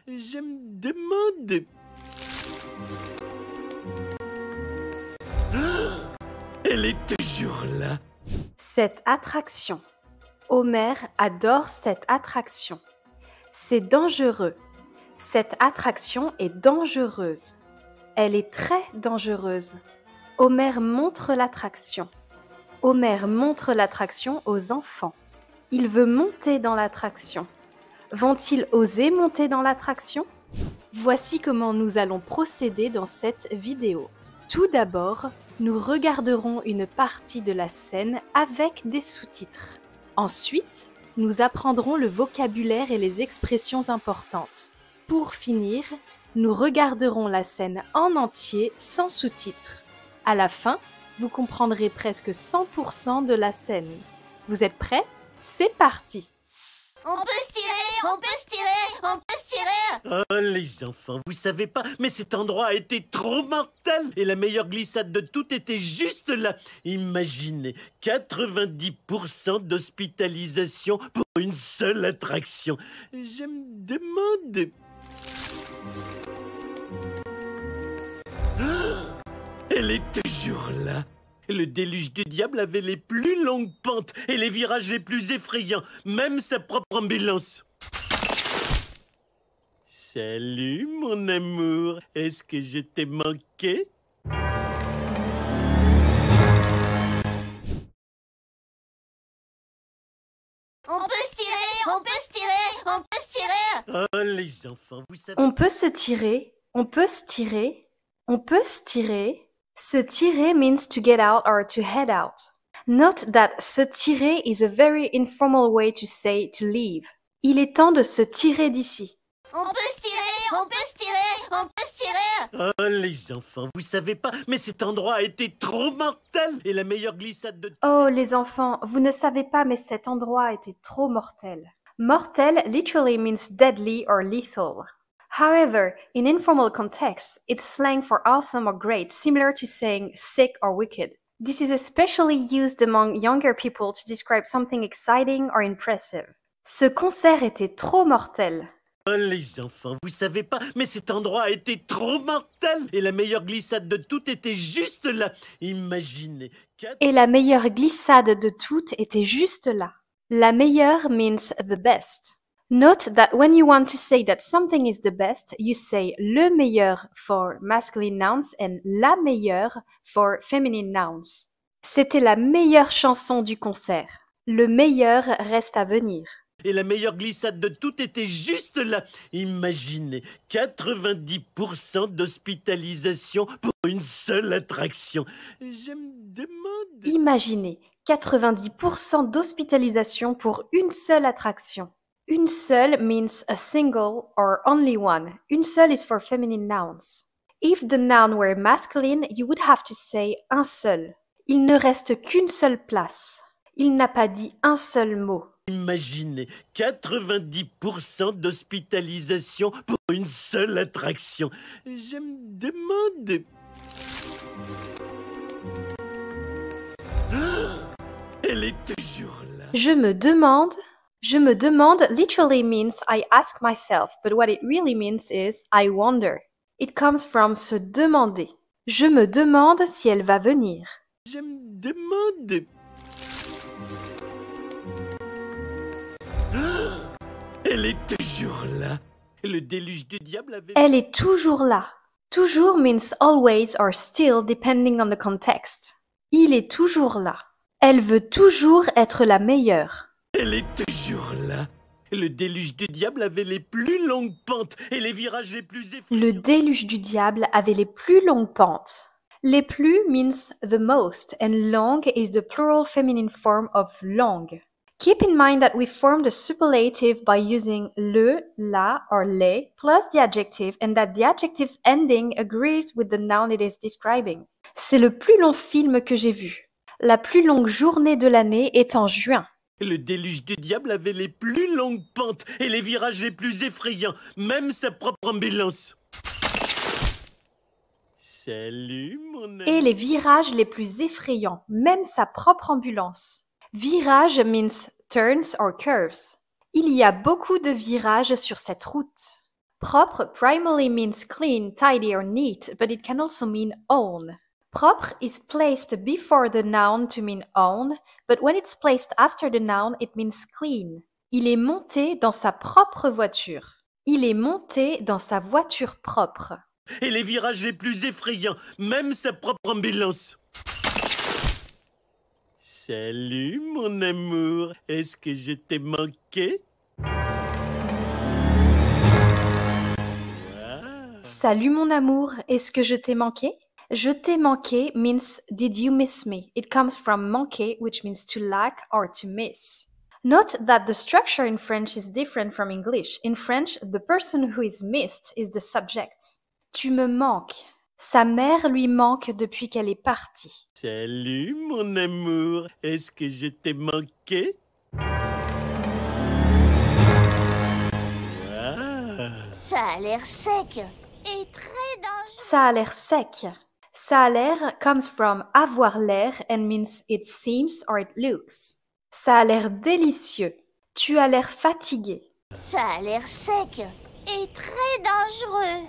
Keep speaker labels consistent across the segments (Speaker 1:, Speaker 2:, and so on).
Speaker 1: Je me demande... Elle est toujours là.
Speaker 2: Cette attraction. Homer adore cette attraction. C'est dangereux. Cette attraction est dangereuse. Elle est très dangereuse. Homer montre l'attraction. Homer montre l'attraction aux enfants. Il veut monter dans l'attraction. Vont-ils oser monter dans l'attraction? Voici comment nous allons procéder dans cette vidéo. Tout d'abord, nous regarderons une partie de la scène avec des sous-titres. Ensuite, nous apprendrons le vocabulaire et les expressions importantes. Pour finir, nous regarderons la scène en entier sans sous-titres. À la fin, vous comprendrez presque 100% de la scène. Vous êtes prêts? C'est parti!
Speaker 3: On peut se tirer, on peut se tirer, on peut se tirer.
Speaker 1: Oh les enfants, vous savez pas, mais cet endroit a été trop mortel et la meilleure glissade de toutes était juste là. Imaginez, 90% d'hospitalisation pour une seule attraction. Je me demande... Elle est toujours là. Le déluge du diable avait les plus longues pentes et les virages les plus effrayants, même sa propre ambulance. Salut mon amour, est-ce que je t'ai manqué?
Speaker 3: On peut se tirer, on peut se tirer, on peut se tirer.
Speaker 1: Oh les enfants, vous savez...
Speaker 2: On peut se tirer, on peut se tirer, on peut se tirer. Se tirer means to get out or to head out. Note that se tirer is a very informal way to say to leave. Il est temps de se tirer d'ici.
Speaker 3: On peut se tirer, on peut se tirer, on peut se tirer.
Speaker 1: Oh les enfants, vous savez pas, mais cet endroit a été trop mortel et la meilleure glissade de...
Speaker 2: Oh les enfants, vous ne savez pas mais cet endroit était trop mortel. Mortel literally means deadly or lethal. However, in informal contexts, it's slang for awesome or great, similar to saying sick or wicked. This is especially used among younger people to describe something exciting or impressive. Ce concert était trop mortel.
Speaker 1: Oh les enfants, vous savez pas, mais cet endroit a été trop mortel et la meilleure glissade de toutes était juste là. Imaginez...
Speaker 2: Et la meilleure glissade de toutes était juste là. La meilleure means the best. Note that when you want to say that something is the best, you say le meilleur for masculine nouns and la meilleure for feminine nouns. C'était la meilleure chanson du concert. Le meilleur reste à venir.
Speaker 1: Et la meilleure glissade de toutes était juste là. Imaginez, 90% d'hospitalisation pour une seule attraction. Je me demande...
Speaker 2: Imaginez, 90% d'hospitalisation pour une seule attraction. Une seule means a single or only one. Une seule is for feminine nouns. If the noun were masculine, you would have to say un seul. Il ne reste qu'une seule place. Il n'a pas dit un seul mot.
Speaker 1: Imaginez, 90% d'hospitalisation pour une seule attraction. Je me demande... Elle est toujours là.
Speaker 2: Je me demande literally means I ask myself, but what it really means is I wonder. It comes from se demander. Je me demande si elle va venir.
Speaker 1: Je me demande... Elle est toujours là. Le déluge du diable avait...
Speaker 2: Elle est toujours là. Toujours means always or still depending on the context. Il est toujours là. Elle veut toujours être la meilleure.
Speaker 1: Elle est toujours là. Le déluge du diable avait les plus longues pentes et les virages les plus effrayants.
Speaker 2: Le déluge du diable avait les plus longues pentes. Les plus means the most and long is the plural feminine form of long. Keep in mind that we form the superlative by using le, la, or les plus the adjective and that the adjective's ending agrees with the noun it is describing. C'est le plus long film que j'ai vu. La plus longue journée de l'année est en juin.
Speaker 1: Le déluge du diable avait les plus longues pentes et les virages les plus effrayants, même sa propre ambulance. Salut, mon ami.
Speaker 2: Et les virages les plus effrayants, même sa propre ambulance. Virage means turns or curves. Il y a beaucoup de virages sur cette route. Propre primarily means clean, tidy, or neat, but it can also mean own. Propre is placed before the noun to mean own, but when it's placed after the noun, it means clean. Il est monté dans sa propre voiture. Il est monté dans sa voiture propre.
Speaker 1: Et les virages les plus effrayants, même sa propre ambulance. Salut mon amour, est-ce que je t'ai manqué?
Speaker 2: Salut mon amour, est-ce que je t'ai manqué? Je t'ai manqué means did you miss me? It comes from manquer, which means to lack or to miss. Note that the structure in French is different from English. In French, the person who is missed is the subject. Tu me manques. Sa mère lui manque depuis qu'elle est partie.
Speaker 1: Salut mon amour, est-ce que je t'ai manqué?
Speaker 3: Ça a l'air sec et très dangereux.
Speaker 2: Ça a l'air sec. Ça a l'air comes from avoir l'air and means it seems or it looks. Ça a l'air délicieux. Tu as l'air fatigué.
Speaker 3: Ça a l'air sec et très dangereux.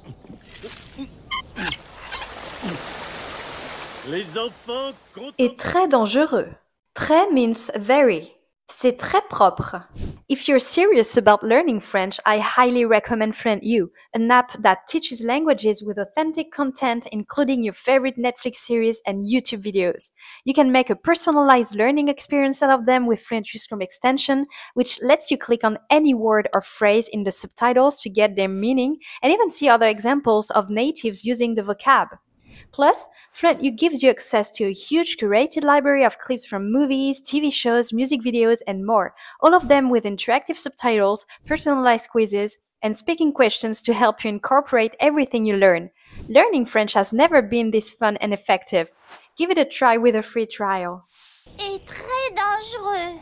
Speaker 1: Les enfants
Speaker 2: Et très dangereux. Très means very. C'est très propre. If you're serious about learning French, I highly recommend FluentU, an app that teaches languages with authentic content, including your favorite Netflix series and YouTube videos. You can make a personalized learning experience out of them with FluentU's Chrome extension, which lets you click on any word or phrase in the subtitles to get their meaning, and even see other examples of natives using the vocab. Plus, FluentU gives you access to a huge curated library of clips from movies, TV shows, music videos, and more, all of them with interactive subtitles, personalized quizzes, and speaking questions to help you incorporate everything you learn. Learning French has never been this fun and effective. Give it a try with a free trial.
Speaker 3: Et très dangereux.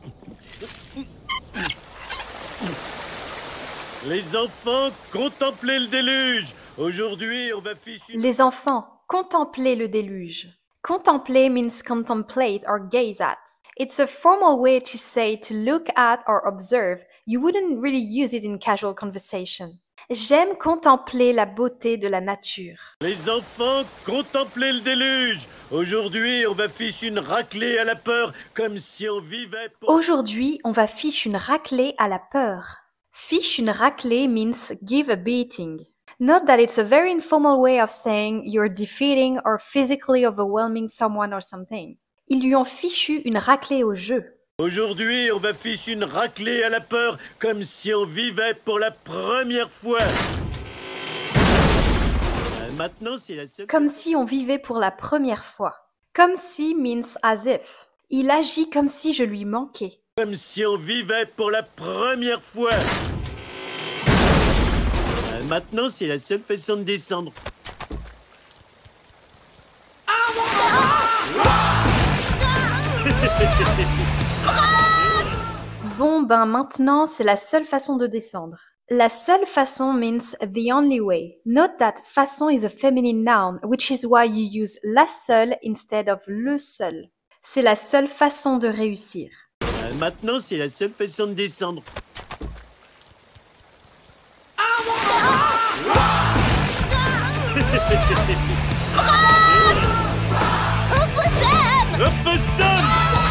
Speaker 1: Les enfants, contemplez le déluge. Aujourd'hui, on va ficher...
Speaker 2: Les enfants, contemplez le déluge. Contempler means contemplate or gaze at. It's a formal way to say to look at or observe. You wouldn't really use it in casual conversation. J'aime contempler la beauté de la nature.
Speaker 1: Les enfants, contemplez le déluge. Aujourd'hui, on va ficher une raclée à la peur, comme si on vivait...
Speaker 2: Aujourd'hui, on va fiche une raclée à la peur. Fiche une raclée means give a beating. Note that it's a very informal way of saying you're defeating or physically overwhelming someone or something. Ils lui ont fichu une raclée au jeu.
Speaker 1: Aujourd'hui, on va ficher une raclée à la peur, comme si on vivait pour la première fois. Maintenant, c'est la seule...
Speaker 2: Comme si on vivait pour la première fois. Comme si means as if. Il agit comme si je lui manquais.
Speaker 1: Comme si on vivait pour la première fois. Maintenant, c'est la seule façon de descendre.
Speaker 2: Bon, ben maintenant, c'est la seule façon de descendre. La seule façon means the only way. Note that façon is a feminine noun, which is why you use la seule instead of le seul. C'est la seule façon de réussir.
Speaker 1: Maintenant, c'est la seule façon de descendre. Opossum!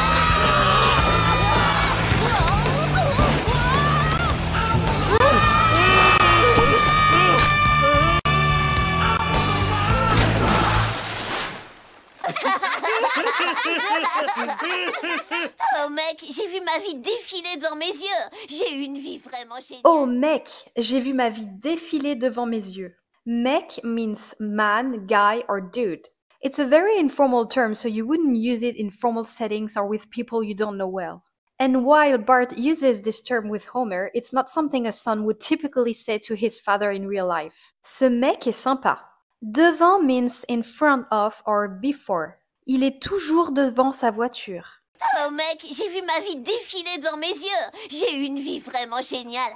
Speaker 3: Oh mec, j'ai vu ma vie défiler devant mes yeux. J'ai eu une vie vraiment géniale.
Speaker 2: Oh mec, j'ai vu ma vie défiler devant mes yeux. Mec means man, guy, or dude. It's a very informal term, so you wouldn't use it in formal settings or with people you don't know well. And while Bart uses this term with Homer, it's not something a son would typically say to his father in real life. Ce mec est sympa. Devant means in front of or before. Il est toujours devant sa voiture.
Speaker 3: Oh mec, j'ai vu ma vie défiler devant mes yeux. J'ai eu une vie vraiment géniale.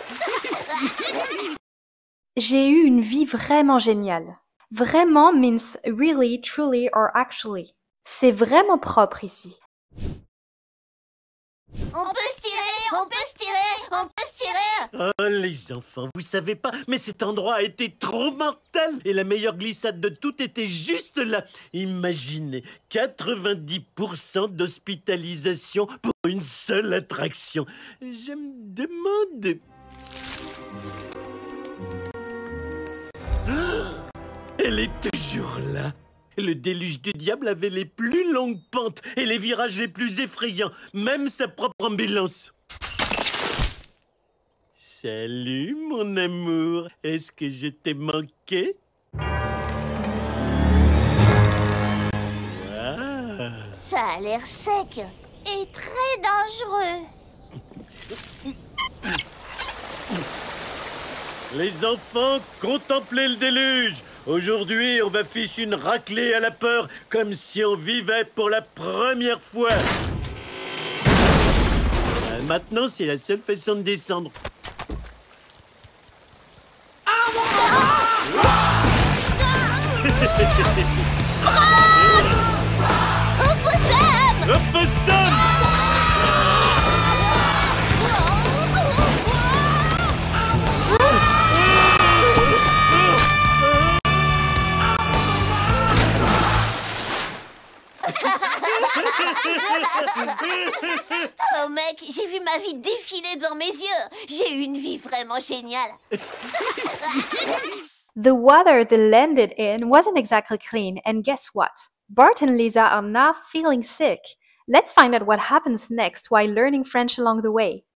Speaker 2: J'ai eu une vie vraiment géniale. Vraiment means really, truly or actually. C'est vraiment propre ici.
Speaker 3: On peut se tirer, On peut se tirer, on peut se tirer.
Speaker 1: Oh, les enfants, vous savez pas, mais cet endroit a été trop mortel. Et la meilleure glissade de toutes était juste là. Imaginez, 90% d'hospitalisation pour une seule attraction. Je me demande... Elle est toujours là. Le déluge du diable avait les plus longues pentes et les virages les plus effrayants, même sa propre ambulance. Salut, mon amour. Est-ce que je t'ai manqué? Wow.
Speaker 3: Ça a l'air sec et très dangereux.
Speaker 1: Les enfants, contemplez le déluge. Aujourd'hui, on va ficher une raclée à la peur, comme si on vivait pour la première fois. Maintenant, c'est la seule façon de descendre.
Speaker 3: Opossum!
Speaker 1: Opossum!
Speaker 3: Oh mec, j'ai vu ma vie défiler devant mes yeux. J'ai eu une vie vraiment géniale.
Speaker 2: The water they landed in wasn't exactly clean, and guess what? Bart and Lisa are now feeling sick. Let's find out what happens next while learning French along the way.